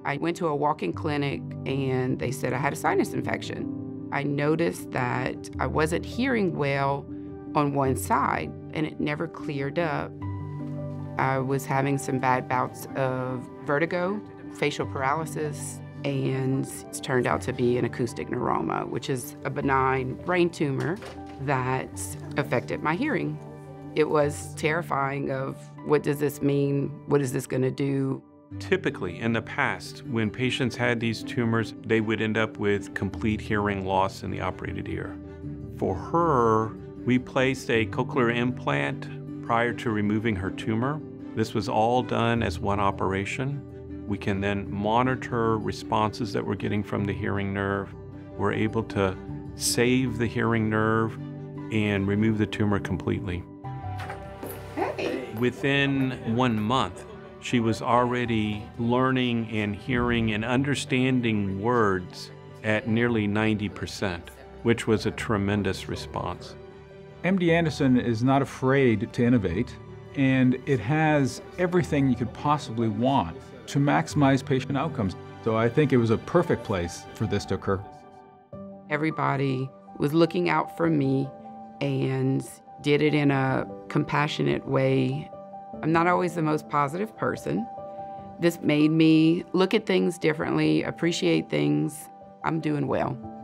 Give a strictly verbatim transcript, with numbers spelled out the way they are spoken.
I went to a walk-in clinic and they said I had a sinus infection. I noticed that I wasn't hearing well on one side and it never cleared up. I was having some bad bouts of vertigo, facial paralysis, and it's turned out to be an acoustic neuroma, which is a benign brain tumor that affected my hearing. It was terrifying of, what does this mean? What is this gonna do? Typically, in the past, when patients had these tumors, they would end up with complete hearing loss in the operated ear. For her, we placed a cochlear implant prior to removing her tumor. This was all done as one operation. We can then monitor responses that we're getting from the hearing nerve. We're able to save the hearing nerve and remove the tumor completely. Hey. Within one month, she was already learning and hearing and understanding words at nearly ninety percent, which was a tremendous response. M D Anderson is not afraid to innovate, and it has everything you could possibly want to maximize patient outcomes. So I think it was a perfect place for this to occur. Everybody was looking out for me and did it in a compassionate way. I'm not always the most positive person. This made me look at things differently, appreciate things. I'm doing well.